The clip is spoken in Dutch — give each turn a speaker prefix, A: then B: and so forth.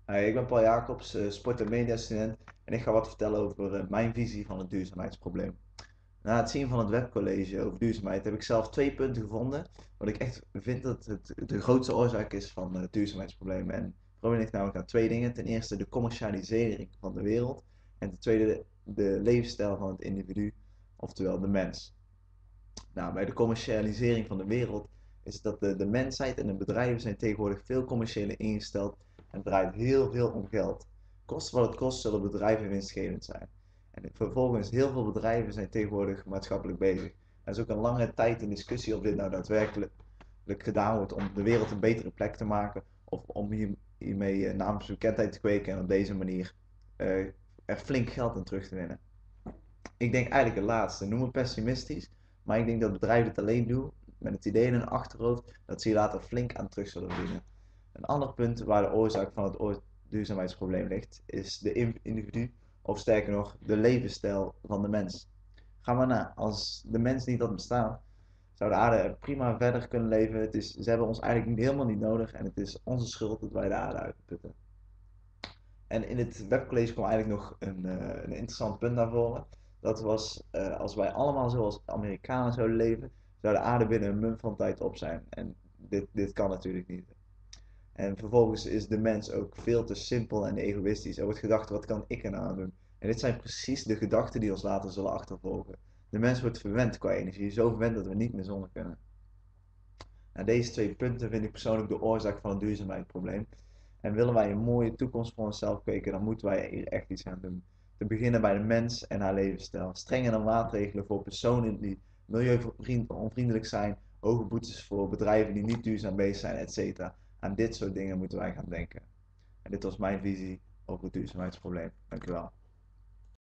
A: Hi, ik ben Paul Jacobs, sport- en mediastudent en ik ga wat vertellen over mijn visie van het duurzaamheidsprobleem. Na het zien van het webcollege over duurzaamheid heb ik zelf twee punten gevonden wat ik echt vind dat het de grootste oorzaak is van het duurzaamheidsprobleem. En het probleem ligt namelijk aan twee dingen. Ten eerste de commercialisering van de wereld en ten tweede de levensstijl van het individu, oftewel de mens. Nou, bij de commercialisering van de wereld is dat de mensheid en de bedrijven zijn tegenwoordig veel commerciëler ingesteld en het draait heel veel om geld. Koste wat het kost, zullen bedrijven winstgevend zijn. En vervolgens, heel veel bedrijven zijn tegenwoordig maatschappelijk bezig. Er is ook een lange tijd een discussie of dit nou daadwerkelijk gedaan wordt om de wereld een betere plek te maken of om hiermee naamsbekendheid te kweken en op deze manier uh, er flink geld in terug te winnen. Ik denk eigenlijk het laatste. Noem me pessimistisch, maar ik denk dat bedrijven het alleen doen met het idee in hun achterhoofd dat ze hier later flink aan terug zullen verdienen. Een ander punt waar de oorzaak van het duurzaamheidsprobleem ligt, is de individu, of sterker nog, de levensstijl van de mens. Ga maar na, als de mens niet had bestaan, zou de aarde prima verder kunnen leven. Ze hebben ons eigenlijk helemaal niet nodig en het is onze schuld dat wij de aarde uitputten. En in het webcollege kwam eigenlijk nog een interessant punt naar voren. Dat was, als wij allemaal zoals Amerikanen zouden leven, zou de aarde binnen een mum van tijd op zijn. En dit kan natuurlijk niet. En vervolgens is de mens ook veel te simpel en egoïstisch. Er wordt gedacht, wat kan ik er nou aan doen? En dit zijn precies de gedachten die ons later zullen achtervolgen. De mens wordt verwend qua energie, zo verwend dat we niet meer zonder kunnen. Nou, deze twee punten vind ik persoonlijk de oorzaak van het duurzaamheidsprobleem. En willen wij een mooie toekomst voor onszelf kweken, dan moeten wij hier echt iets aan doen. Te beginnen bij de mens en haar levensstijl. Strengere maatregelen voor personen die milieuonvriendelijk zijn, hoge boetes voor bedrijven die niet duurzaam bezig zijn, etc. Aan dit soort dingen moeten wij gaan denken. En dit was mijn visie over het duurzaamheidsprobleem. Dank u wel.